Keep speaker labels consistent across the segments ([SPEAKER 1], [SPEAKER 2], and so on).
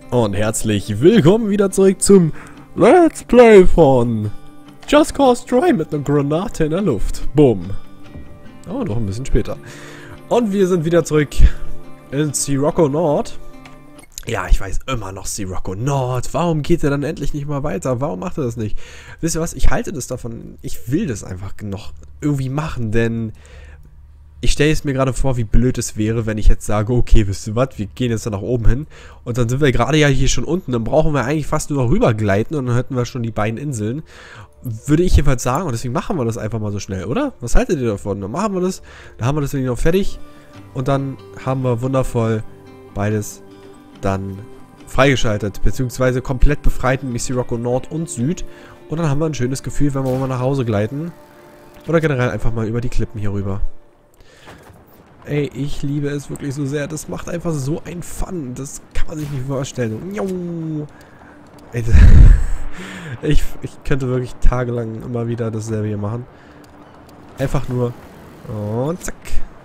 [SPEAKER 1] Und herzlich willkommen wieder zurück zum Let's Play von Just Cause 3 mit einer Granate in der Luft. Bumm. Oh, noch ein bisschen später. Und wir sind wieder zurück in Sirocco Nord. Ja, ich weiß immer noch Sirocco Nord. Warum geht er dann endlich nicht mal weiter? Warum macht er das nicht? Wisst ihr was? Ich halte das davon. Ich will das einfach noch irgendwie machen, denn ich stelle es mir gerade vor, wie blöd es wäre, wenn ich jetzt sage, okay, wisst ihr was, wir gehen jetzt da nach oben hin und dann sind wir gerade ja hier schon unten, dann brauchen wir eigentlich fast nur noch rübergleiten und dann hätten wir schon die beiden Inseln. Würde ich jedenfalls sagen, und deswegen machen wir das einfach mal so schnell, oder? Was haltet ihr davon? Dann machen wir das, dann haben wir das noch fertig und dann haben wir wundervoll beides dann freigeschaltet, beziehungsweise komplett befreit, nämlich Sirocco Nord und Süd. Und dann haben wir ein schönes Gefühl, wenn wir mal nach Hause gleiten. Oder generell einfach mal über die Klippen hier rüber. Ey, ich liebe es wirklich so sehr. Das macht einfach so einen Fun. Das kann man sich nicht vorstellen. Ey, ich könnte wirklich tagelang immer wieder dasselbe hier machen. Einfach nur. Und zack.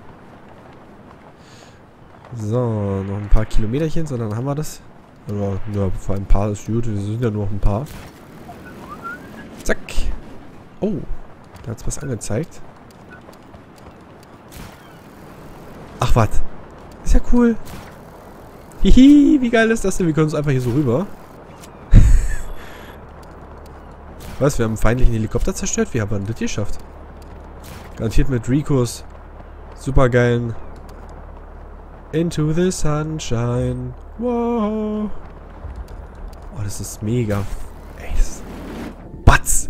[SPEAKER 1] So, noch ein paar Kilometerchen, so dann haben wir das. Ja, vor allem ein paar ist gut. Wir sind ja nur noch ein paar. Zack. Oh, da hat es was angezeigt. Ach, was? Ist ja cool. Hihi, wie geil ist das denn? Wir können uns einfach hier so rüber. Was? Wir haben einen feindlichen Helikopter zerstört? Wie haben wir das geschafft? Garantiert mit Ricos supergeilen Into the Sunshine. Wow. Oh, das ist mega. Ey, das ist Batz.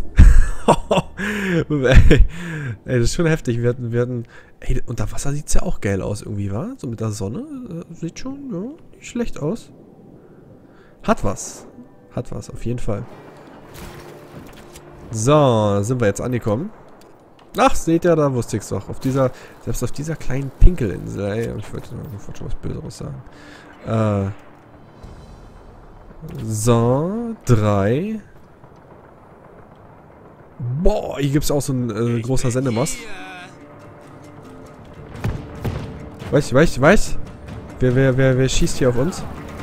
[SPEAKER 1] Ey, das ist schon heftig. Wir hatten. Ey, unter Wasser sieht es ja auch geil aus irgendwie, wa? So mit der Sonne. Sieht schon, ja, nicht schlecht aus. Hat was. Hat was, auf jeden Fall. So, da sind wir jetzt angekommen. Ach, seht ihr, da wusste ich es doch. Selbst auf dieser kleinen Pinkelinsel, ey. Ich wollte schon was Böseres sagen. So, 3. Boah, hier gibt es auch so ein großer Sendemast. Weiß. Wer schießt hier auf uns?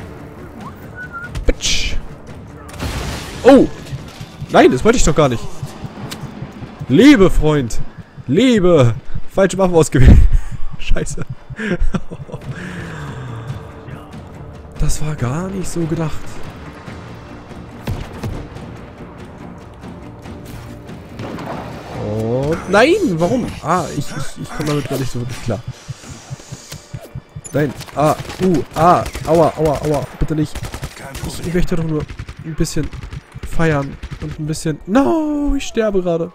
[SPEAKER 1] Bitch. Oh! Nein, das wollte ich doch gar nicht. Liebe Freund. Liebe. Falsche Waffe ausgewählt. Scheiße. Das war gar nicht so gedacht. Oh, nein, warum? Ah, ich komme damit gar nicht so wirklich klar. Nein, aua, bitte nicht. Ich möchte doch nur ein bisschen feiern und ein bisschen... No, ich sterbe gerade.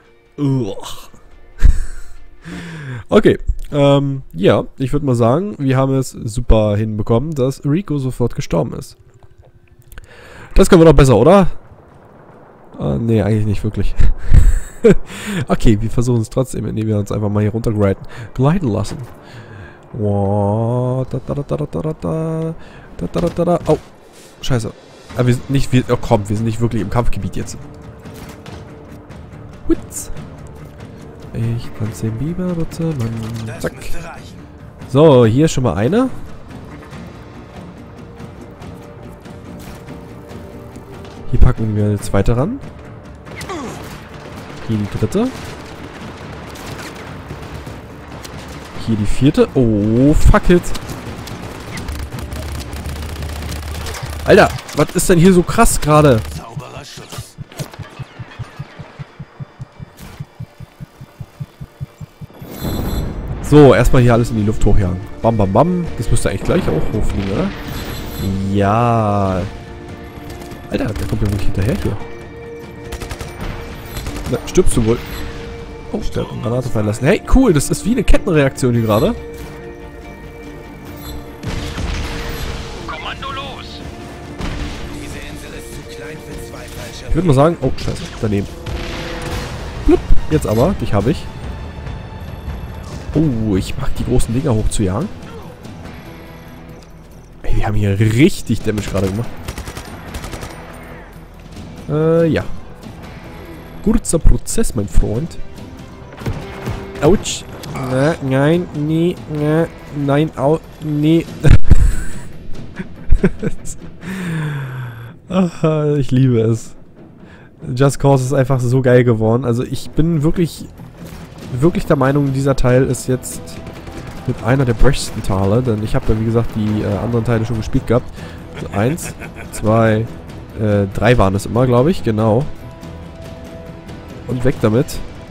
[SPEAKER 1] Okay, ja, ich würde mal sagen, wir haben es super hinbekommen, dass Rico sofort gestorben ist. Das können wir doch besser, oder? Nee, eigentlich nicht wirklich. Okay, wir versuchen es trotzdem, indem wir uns einfach mal hier runter gleiten lassen. Oh, scheiße. Aber wir sind nicht, oh komm, wir sind nicht wirklich im Kampfgebiet jetzt. Hutz. Ich kann's den Biber nutzen, Mann. Zack. So, hier ist schon mal eine. Hier packen wir eine zweite ran. Hier die dritte. Hier die vierte. Oh, fuck it. Alter, was ist denn hier so krass gerade? So, erstmal hier alles in die Luft hochjagen. Bam, bam, bam. Das müsste eigentlich gleich auch hochfliegen, oder? Ja. Alter, der kommt ja wirklich hinterher hier. Na, stirbst du wohl? Oh, der hat eine Granate fallen lassen. Hey, cool, das ist wie eine Kettenreaktion hier gerade.
[SPEAKER 2] Kommando los! Diese Insel ist zu klein für zwei falsche.
[SPEAKER 1] Ich würde mal sagen, oh, scheiße, daneben. Blub, jetzt aber, dich habe ich. Oh, ich mag die großen Dinger hochzujagen. Ey, wir haben hier richtig Damage gerade gemacht. Ja. Kurzer Prozess, mein Freund. Autsch. Nein, nee, nein, au, nee. Ach, ich liebe es. Just Cause ist einfach so geil geworden. Also ich bin wirklich der Meinung, dieser Teil ist jetzt mit einer der besten Teile, denn ich habe ja wie gesagt die anderen Teile schon gespielt gehabt. Also 1, 2, 3 waren es immer, glaube ich, genau. Und weg damit.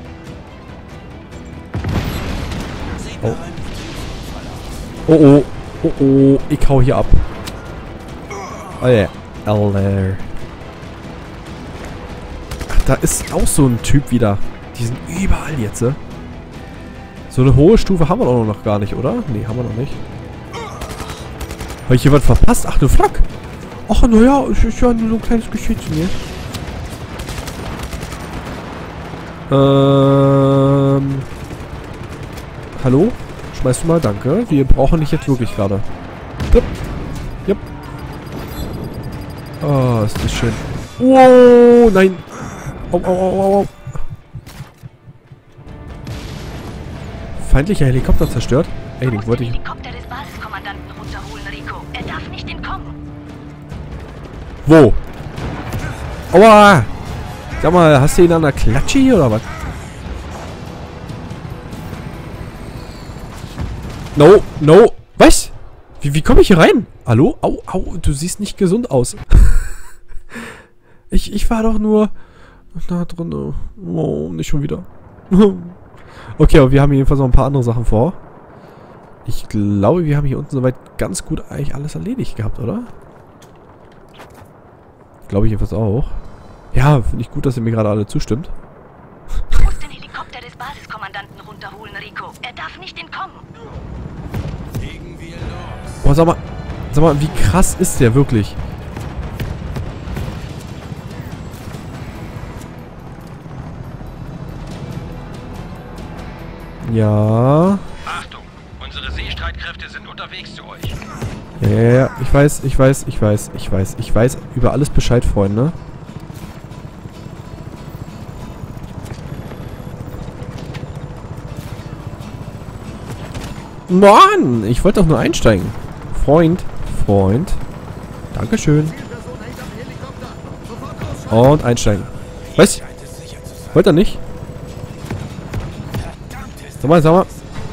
[SPEAKER 1] Oh. Oh oh, oh oh, ich hau hier ab. Oh ja, Alter. Ach, da ist auch so ein Typ wieder. Die sind überall jetzt, ne? So eine hohe Stufe haben wir doch noch gar nicht, oder? Nee, haben wir noch nicht. Habe ich hier was verpasst? Ach, du Flak! Ach, naja, es ist ja nur so ein kleines Geschichtchen hier. Hallo? Schmeißt du mal, danke. Wir brauchen dich jetzt wirklich gerade. Jupp. Jupp. Oh, ist das schön. Wow, nein. Au, au, au, au. Feindlicher Helikopter zerstört? Ey, den wollte ich...
[SPEAKER 3] Helikopter des Basiskommandanten runterholen, Rico. Er darf nicht entkommen.
[SPEAKER 1] Wo? Aua! Sag mal, hast du ihn an der Klatsche hier oder was? No, no. Was? Wie komme ich hier rein? Hallo? Au, au, du siehst nicht gesund aus. ich war doch nur da drin. Oh, nicht schon wieder. Okay, aber wir haben jedenfalls noch ein paar andere Sachen vor. Ich glaube, wir haben hier unten soweit ganz gut eigentlich alles erledigt gehabt, oder? Glaube ich jedenfalls auch. Ja, finde ich gut, dass ihr mir gerade alle zustimmt.
[SPEAKER 3] Du musst den Helikopter des Basiskommandanten runterholen, Rico. Er darf nicht entkommen.
[SPEAKER 2] Legen wir los.
[SPEAKER 1] Boah, sag mal, wie krass ist der wirklich? Ja.
[SPEAKER 4] Achtung, unsere Seestreitkräfte sind unterwegs zu euch.
[SPEAKER 1] Ja, ich weiß über alles Bescheid, Freunde. Mann, ich wollte doch nur einsteigen. Freund. Dankeschön. Und einsteigen. Was? Wollt ihr nicht? Sag mal.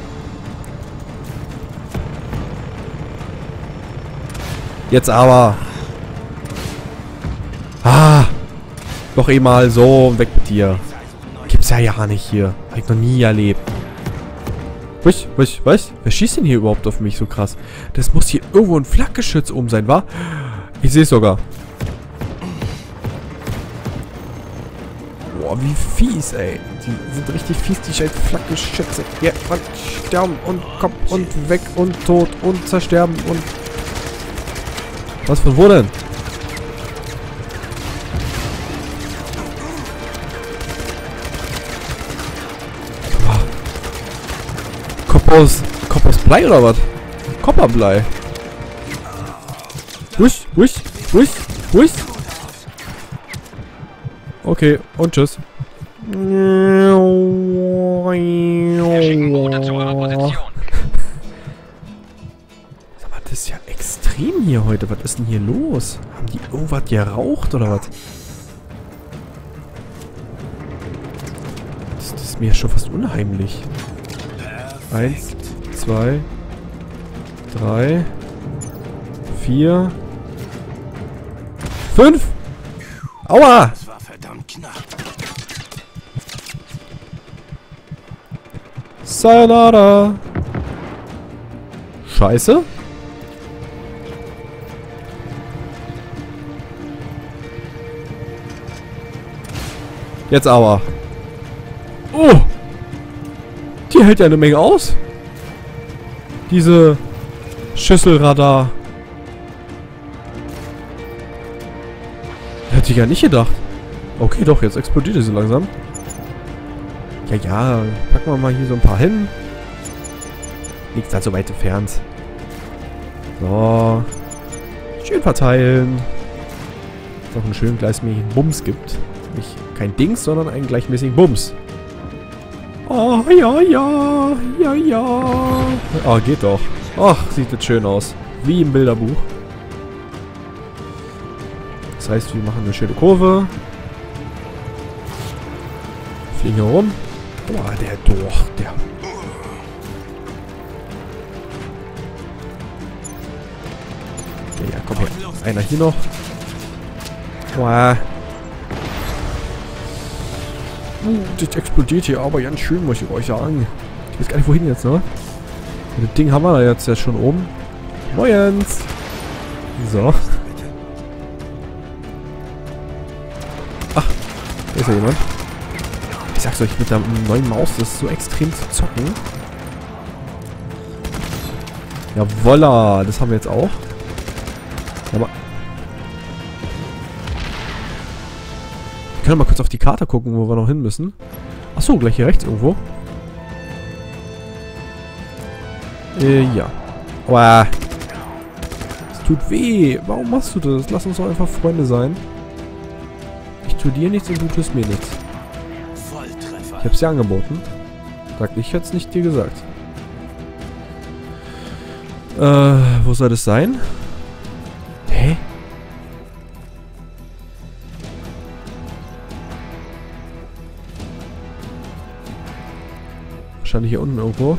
[SPEAKER 1] Jetzt aber. Ah. Doch eh mal so, weg mit dir. Gibt's ja nicht hier. Hab ich noch nie erlebt. Was? Wer schießt denn hier überhaupt auf mich so krass? Das muss hier irgendwo ein Flakgeschütz oben sein, wa? Ich sehe es sogar. Boah, wie fies, ey. Die sind richtig fies, die scheiß Flakgeschütze. Ja, und sterben und Kopf und weg und tot und zersterben und... Was von wo denn? Kopf aus Blei oder was? Kopperblei. Wusch. Okay, und tschüss.
[SPEAKER 4] Wir schicken Boote zu eurer Position.
[SPEAKER 1] Sag mal, das ist ja extrem hier heute. Was ist denn hier los? Haben die irgendwas geraucht oder was? Das ist mir schon fast unheimlich. 1, 2, 3, 4, 5. Aua!
[SPEAKER 2] Das war verdammt knapp.
[SPEAKER 1] Sayonara. Scheiße. Jetzt aber. Oh! Die hält ja eine Menge aus. Diese Schüsselradar. Hätte ich ja nicht gedacht. Okay, doch, jetzt explodiert sie langsam. Ja, packen wir mal hier so ein paar hin. Liegt halt so weit entfernt. So. Schön verteilen. Dass es auch einen schönen gleichmäßigen Bums gibt. Nicht kein Dings, sondern einen gleichmäßigen Bums. Oh, ja. Oh, geht doch. Ach, sieht das schön aus. Wie im Bilderbuch. Das heißt, wir machen eine schöne Kurve. Fliegen hier rum. Boah, der. Ja, komm her. Einer hier noch. Boah. Das explodiert hier aber ganz schön, muss ich euch sagen. Ich weiß gar nicht, wohin jetzt, ne? Das Ding haben wir da jetzt ja schon oben. Moins! So. Ach, da ist ja jemand. Ich sag's euch, mit der neuen Maus, das ist so extrem zu zocken. Ja, voila, das haben wir jetzt auch. Aber wir können mal kurz auf die Karte gucken, wo wir noch hin müssen. Achso, gleich hier rechts irgendwo. Ja. Aua. Es tut weh. Warum machst du das? Lass uns doch einfach Freunde sein. Ich tue dir nichts und du tust mir nichts. Ich hab's dir angeboten. Sag ich jetzt nicht dir gesagt. Wo soll das sein? Hä? Wahrscheinlich hier unten irgendwo.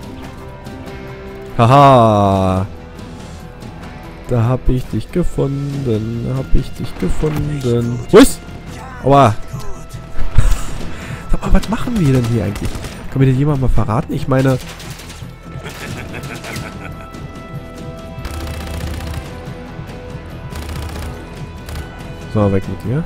[SPEAKER 1] Haha! Da hab ich dich gefunden. Da hab ich dich gefunden. Was? Aua! Sag mal, was machen wir denn hier eigentlich? Kann mir denn jemand mal verraten? Ich meine... So, weg mit dir.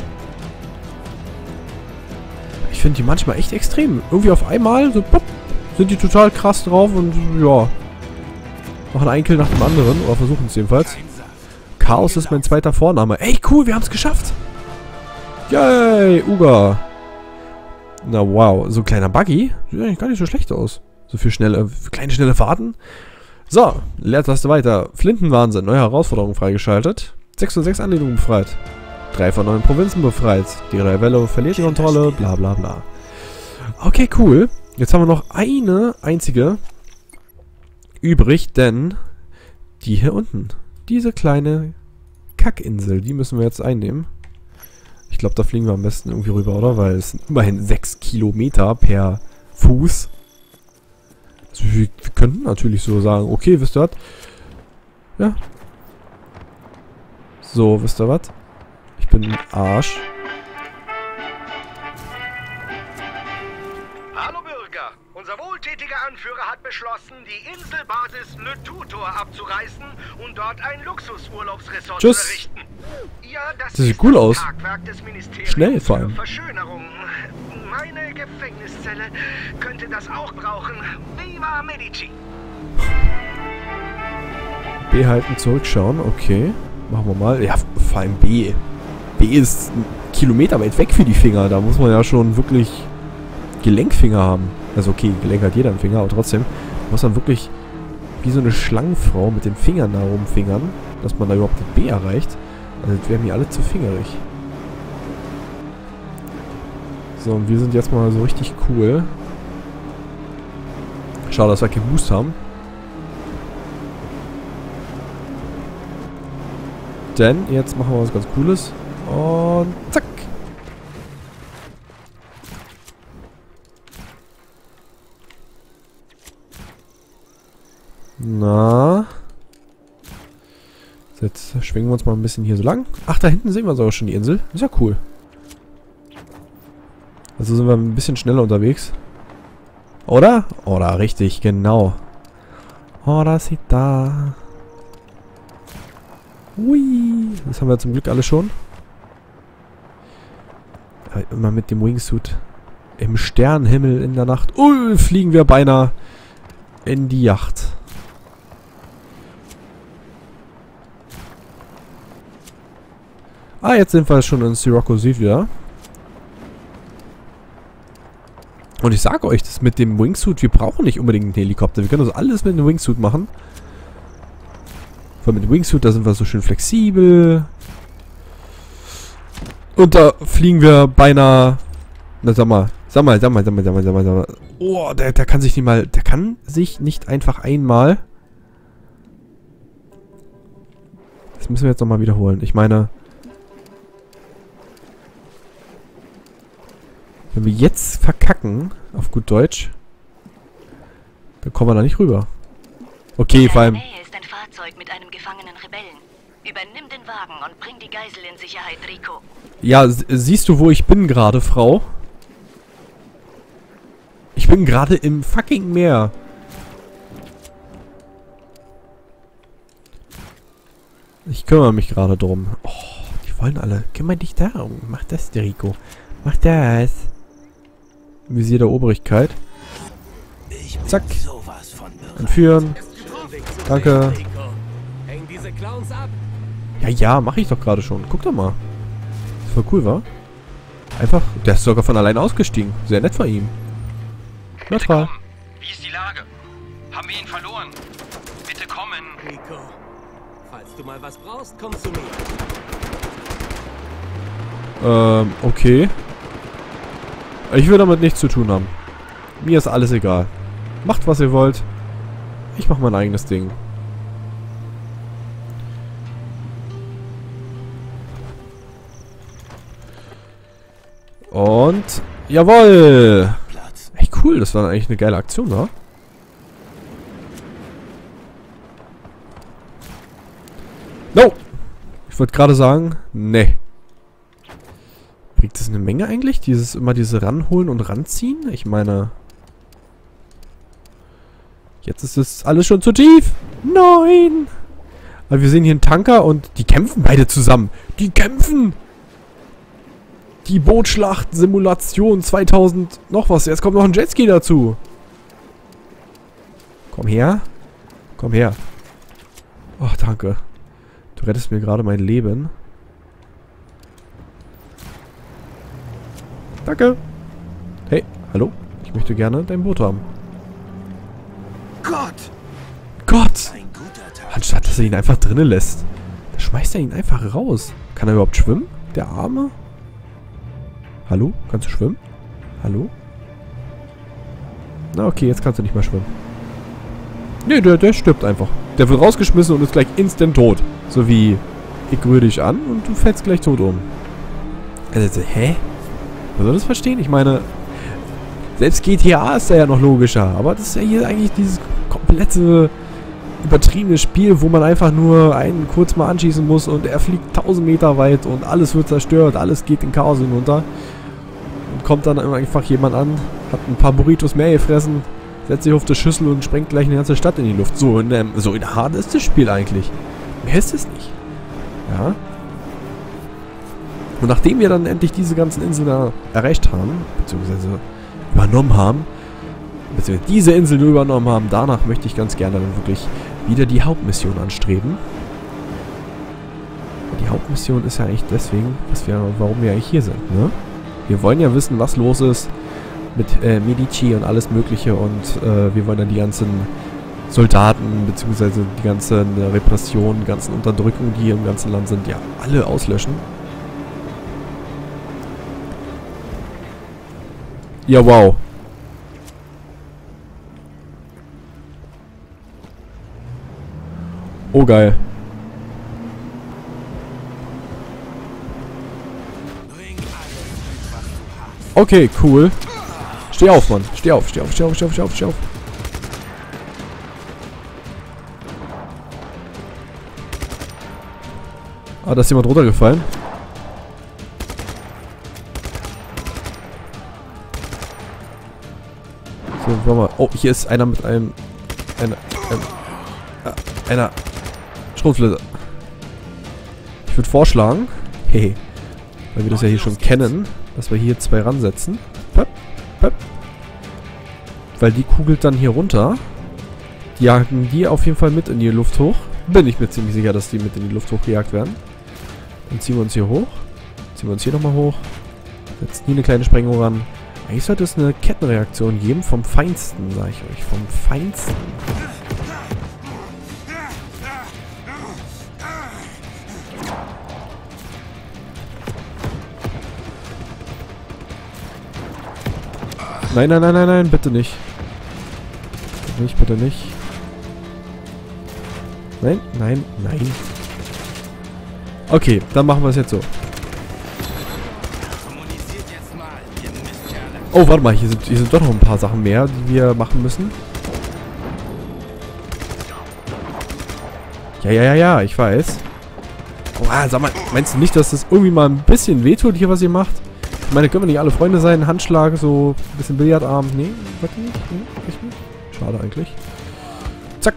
[SPEAKER 1] Ich finde die manchmal echt extrem. Irgendwie auf einmal so, pop, sind die total krass drauf und ja. Machen einen Kill nach dem anderen. Oder versuchen es jedenfalls. Chaos ist mein zweiter Vorname. Ey, cool, wir haben es geschafft. Yay, Uga. Na wow, so ein kleiner Buggy. Sieht eigentlich gar nicht so schlecht aus. So für kleine schnelle Fahrten. So, Leertaste weiter. Flintenwahnsinn. Neue Herausforderung freigeschaltet. 606 Anlehnungen befreit. 3 von 9 Provinzen befreit. Die Rebelle verliert die Kontrolle. Bla bla bla. Okay, cool. Jetzt haben wir noch eine einzige übrig, denn die hier unten. Diese kleine Kackinsel, die müssen wir jetzt einnehmen. Ich glaube, da fliegen wir am besten irgendwie rüber, oder? Weil es sind immerhin 6 Kilometer per Fuß. Also wir könnten natürlich so sagen, okay, wisst ihr was? Ja. So, wisst ihr was? Ich bin ein Arsch.
[SPEAKER 5] Hallo Bürger, unser wohltätiger Anführer hat beschlossen, die Inselbasis Le Tutor abzureißen und dort ein Luxusurlaubsresort zu errichten. Ja, das
[SPEAKER 1] sieht cool aus.
[SPEAKER 5] Tagwerk des Ministeriums
[SPEAKER 1] Schnell vor allem.
[SPEAKER 5] für Verschönerung. Meine Gefängniszelle könnte das auch brauchen. Viva Medici!
[SPEAKER 1] B halten, zurückschauen, okay. Machen wir mal. Ja, vor allem B. B ist ein Kilometer weit weg für die Finger. Da muss man ja schon wirklich Gelenkfinger haben. Also okay, Gelenk hat jeder einen Finger, aber trotzdem muss man wirklich wie so eine Schlangenfrau mit den Fingern da rumfingern, dass man da überhaupt das B erreicht. Also das wären mir alle zu fingerig. So, und wir sind jetzt mal so richtig cool. Schade, dass wir keinen Boost haben. Denn jetzt machen wir was ganz Cooles. Und zack. Na. Jetzt schwingen wir uns mal ein bisschen hier so lang. Ach, da hinten sehen wir sogar schon die Insel. Ist ja cool. Also sind wir ein bisschen schneller unterwegs. Oder? Oder, richtig, genau. Oh, da sieht da. Hui. Das haben wir zum Glück alle schon. Immer mit dem Wingsuit. Im Sternenhimmel in der Nacht. Fliegen wir beinahe in die Yacht. Ah, jetzt sind wir schon in Sirocco Süd wieder. Und ich sage euch, das mit dem Wingsuit, wir brauchen nicht unbedingt einen Helikopter. Wir können das alles mit dem Wingsuit machen. Weil mit dem Wingsuit, da sind wir so schön flexibel. Und da fliegen wir beinahe... Na, sag mal. Oh, der kann sich nicht mal... Der kann sich nicht einfach einmal... Das müssen wir jetzt nochmal wiederholen. Ich meine... Wenn wir jetzt verkacken, auf gut Deutsch, dann kommen wir da nicht rüber. Okay, vor allem...
[SPEAKER 3] In der Nähe ist ein Fahrzeug mit einem gefangenen Rebellen. Übernimm den Wagen und bring die Geisel in Sicherheit, Rico.
[SPEAKER 1] Ja, siehst du, wo ich bin gerade, Frau? Ich bin gerade im fucking Meer. Ich kümmere mich gerade drum. Oh, die wollen alle. Kümmere dich darum. Mach das, der Rico. Mach das. Visier der Obrigkeit. Zack. Entführen. Danke.
[SPEAKER 2] Häng diese Clowns ab.
[SPEAKER 1] Ja, mache ich doch gerade schon. Guck doch mal. Das voll cool, wa? Einfach, der ist sogar von allein ausgestiegen. Sehr nett von ihm. Neutral.
[SPEAKER 4] Wie ist die Lage? Haben wir ihn verloren? Bitte kommen.
[SPEAKER 2] Rico, falls du mal was brauchst, komm zu mir.
[SPEAKER 1] Okay. Ich will damit nichts zu tun haben. Mir ist alles egal. Macht, was ihr wollt. Ich mach mein eigenes Ding. Und... Jawohl! Echt cool, das war eigentlich eine geile Aktion, wa? No! Ich wollte gerade sagen, ne. Bringt das eine Menge eigentlich? Immer diese ranholen und ranziehen? Ich meine... Jetzt ist das alles schon zu tief. Nein! Aber wir sehen hier einen Tanker und die kämpfen beide zusammen. Die kämpfen! Die Bootschlacht-Simulation 2000 noch was. Jetzt kommt noch ein Jetski dazu. Komm her. Komm her. Oh, danke. Du rettest mir gerade mein Leben. Danke. Hey, hallo. Ich möchte gerne dein Boot haben. Gott! Anstatt, dass er ihn einfach drinnen lässt. Da schmeißt er ihn einfach raus. Kann er überhaupt schwimmen? Der Arme? Hallo? Kannst du schwimmen? Hallo? Na okay, jetzt kannst du nicht mehr schwimmen. Nee, der stirbt einfach. Der wird rausgeschmissen und ist gleich instant tot. So wie, ich rühre dich an und du fällst gleich tot um. Also, hä? Soll das verstehen? Ich meine, selbst GTA ist da ja noch logischer. Aber das ist ja hier eigentlich dieses komplette übertriebene Spiel, wo man einfach nur einen kurz mal anschießen muss und er fliegt 1000 Meter weit und alles wird zerstört, alles geht in Chaos hinunter. Und kommt dann einfach jemand an, hat ein paar Burritos mehr gefressen, setzt sich auf die Schüssel und sprengt gleich eine ganze Stadt in die Luft. So in hart ist das Spiel eigentlich. Mehr ist es nicht. Ja. Und nachdem wir dann endlich diese ganzen Inseln da erreicht haben, beziehungsweise übernommen haben, beziehungsweise diese Insel übernommen haben, danach möchte ich ganz gerne dann wirklich wieder die Hauptmission anstreben. Die Hauptmission ist ja eigentlich deswegen, warum wir eigentlich hier sind, ne? Wir wollen ja wissen, was los ist mit Medici und alles mögliche und wir wollen dann die ganzen Soldaten, beziehungsweise die ganzen Repressionen, die ganzen Unterdrückungen, die hier im ganzen Land sind, ja alle auslöschen. Ja, wow. Oh, geil. Okay, cool. Steh auf, Mann. Steh auf, steh auf, steh auf, steh auf, steh auf, steh auf. Ah, da ist jemand runtergefallen. So, warte mal. Oh, hier ist einer mit einer Schrotflinte. Ich würde vorschlagen, hey, weil wir das ja hier schon kennen, dass wir hier 2 ransetzen. Pöp, pöp. Weil die kugelt dann hier runter. Die jagen die auf jeden Fall mit in die Luft hoch. Bin ich mir ziemlich sicher, dass die mit in die Luft hochgejagt werden. Dann ziehen wir uns hier hoch. Ziehen wir uns hier nochmal hoch. Setzen hier eine kleine Sprengung ran. Eigentlich sollte es eine Kettenreaktion geben. Vom Feinsten, sage ich euch. Vom Feinsten. Nein, nein, nein, nein, nein, bitte nicht. Bitte nicht, bitte nicht. Nein, nein, nein. Okay, dann machen wir es jetzt so.
[SPEAKER 2] Kommuniziert jetzt mal, ihr Mistkerle.
[SPEAKER 1] Oh, warte mal, hier sind doch noch ein paar Sachen mehr, die wir machen müssen. Ja, ich weiß. Oh, sag mal, meinst du nicht, dass das irgendwie mal ein bisschen wehtut hier, was ihr macht? Ich meine, können wir nicht alle Freunde sein? Handschlag, so ein bisschen Billardarm. Nee, warte nicht. Nee, echt nicht. Schade eigentlich. Zack.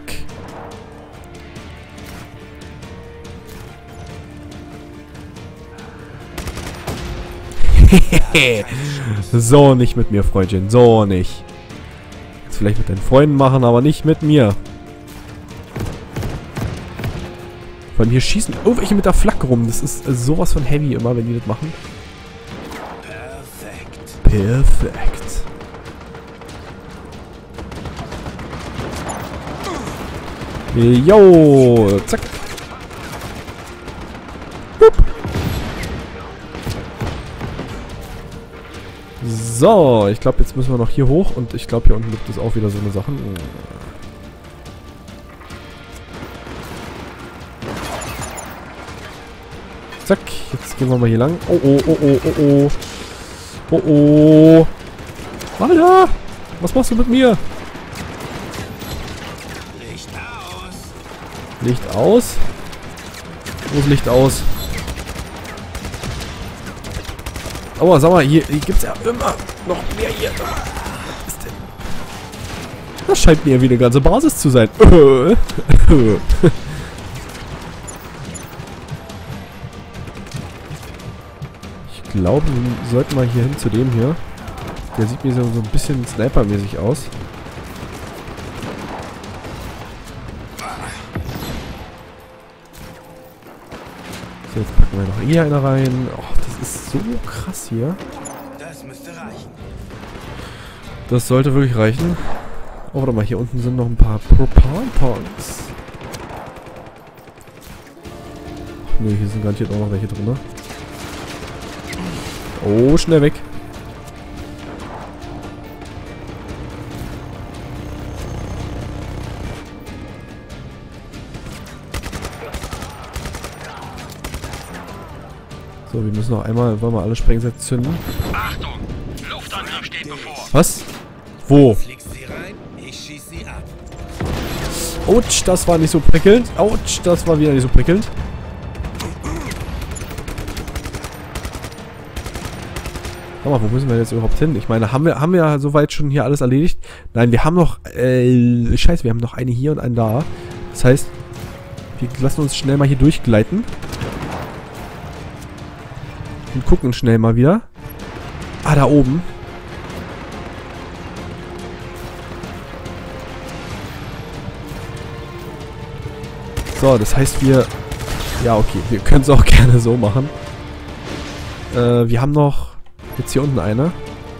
[SPEAKER 1] So nicht mit mir, Freundchen. So nicht. Jetzt vielleicht mit deinen Freunden machen, aber nicht mit mir. Vor allem hier schießen irgendwelche mit der Flak rum. Das ist sowas von heavy immer, wenn die das machen. Perfekt. Jo, zack. Boop. So, ich glaube, jetzt müssen wir noch hier hoch und ich glaube, hier unten gibt es auch wieder so eine Sachen. Zack, jetzt gehen wir mal hier lang. Oh. Oh. Alter, was machst du mit mir? Licht aus. Wo ist Licht aus? Oh, sag mal, hier gibt es ja immer noch mehr hier. Was ist denn? Das scheint mir wie eine ganze Basis zu sein. Ich glaube, wir sollten mal hier hin zu dem hier. Der sieht mir so ein bisschen snipermäßig aus. So, jetzt packen wir noch hier eine rein. Oh, das ist so krass hier.
[SPEAKER 2] Das müsste reichen.
[SPEAKER 1] Das sollte wirklich reichen. Oh, warte mal, hier unten sind noch ein paar Propan-Tanks. Ne, hier sind garantiert auch noch welche drin. Oh, schnell weg. So, wir müssen noch einmal, wollen wir alle Sprengsätze zünden.
[SPEAKER 4] Achtung! Luftangriff steht bevor.
[SPEAKER 1] Was? Wo?
[SPEAKER 2] Fliegst sie rein, ich schieß sie ab.
[SPEAKER 1] Autsch, das war nicht so prickelnd. Autsch, das war wieder nicht so prickelnd. Sag mal, wo müssen wir jetzt überhaupt hin? Ich meine, haben wir soweit schon hier alles erledigt? Nein, wir haben noch, scheiße, wir haben noch eine hier und einen da. Das heißt, wir lassen uns schnell mal hier durchgleiten. Und gucken schnell mal wieder. Ah, da oben. So, das heißt wir... Ja, okay. Wir können es auch gerne so machen. Wir haben noch... Jetzt hier unten eine.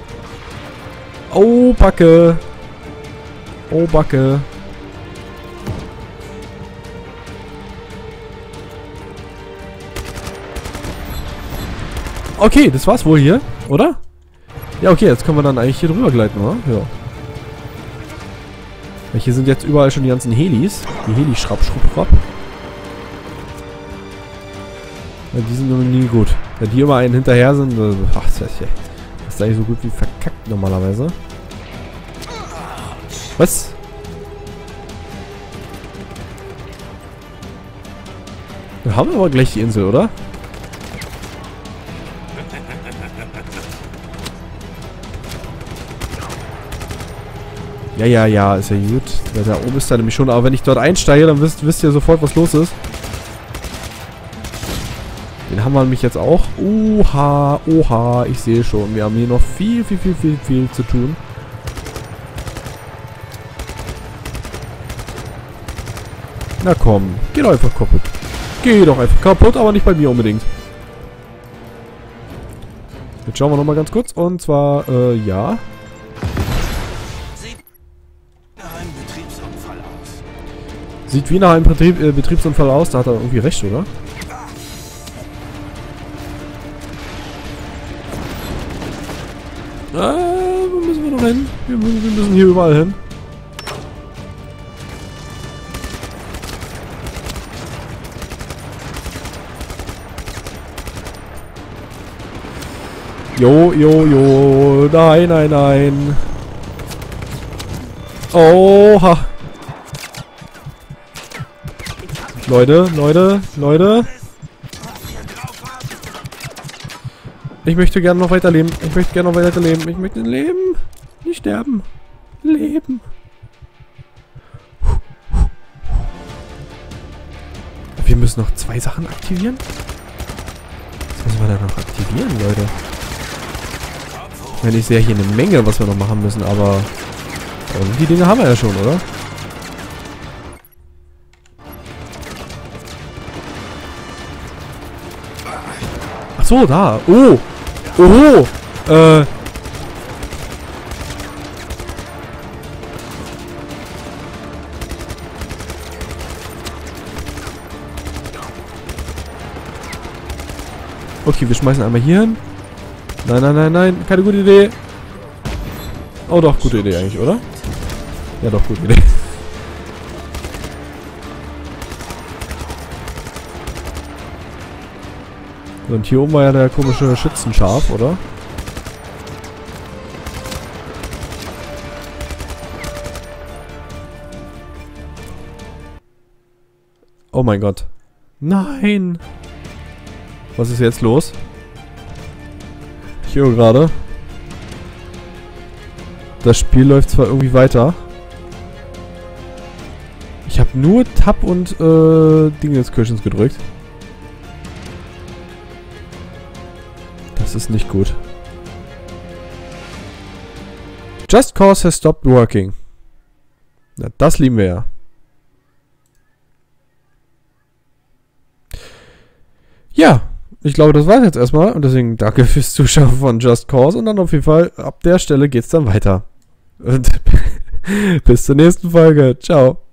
[SPEAKER 1] Oh, Backe. Oh, Backe. Okay, das war's wohl hier, oder? Ja, okay, jetzt können wir dann eigentlich hier drüber gleiten, oder? Ja. Weil hier sind jetzt überall schon die ganzen Helis. Die Heli-Schrapp. Ja, die sind immer nie gut. Wenn die immer einen hinterher sind, ach, das ist eigentlich so gut wie verkackt normalerweise. Was? Dann haben wir aber gleich die Insel, oder? Ja, ist ja gut. Ja, da oben ist er nämlich schon, aber wenn ich dort einsteige, dann wisst ihr sofort, was los ist. Den haben wir nämlich jetzt auch. Oha, ich sehe schon. Wir haben hier noch viel zu tun. Na komm, geh doch einfach kaputt. Geh doch einfach kaputt, aber nicht bei mir unbedingt. Jetzt schauen wir nochmal ganz kurz. Und zwar, ja. Sieht wie nach einem Betriebsunfall aus. Da hat er irgendwie recht, oder? Wo müssen wir noch hin? Wir müssen hier überall hin. Jo, jo, jo. Nein, nein, nein. Oha. Leute, Leute, Leute. Ich möchte gerne noch weiterleben. Ich möchte gerne noch weiterleben. Ich möchte leben. Nicht sterben. Leben. Wir müssen noch 2 Sachen aktivieren. Was müssen wir da noch aktivieren, Leute? Ich meine, ich sehe hier eine Menge, was wir noch machen müssen, aber die Dinge haben wir ja schon, oder? Ach so, da. Oh. Oh. Okay, wir schmeißen einmal hier hin. Nein, nein, nein, nein. Keine gute Idee. Oh doch, gute Idee eigentlich, oder? Ja doch, gute Idee. So, und hier oben war ja der komische Schützenscharf, oder? Oh mein Gott. Nein! Was ist jetzt los? Ich höre gerade. Das Spiel läuft zwar irgendwie weiter. Ich habe nur Tab und Dingenskirchens gedrückt. Das ist nicht gut. Just Cause has stopped working. Na, das lieben wir ja. Ja, ich glaube, das war's jetzt erstmal. Und deswegen danke fürs Zuschauen von Just Cause. Und dann auf jeden Fall, ab der Stelle geht's dann weiter. Und bis zur nächsten Folge. Ciao.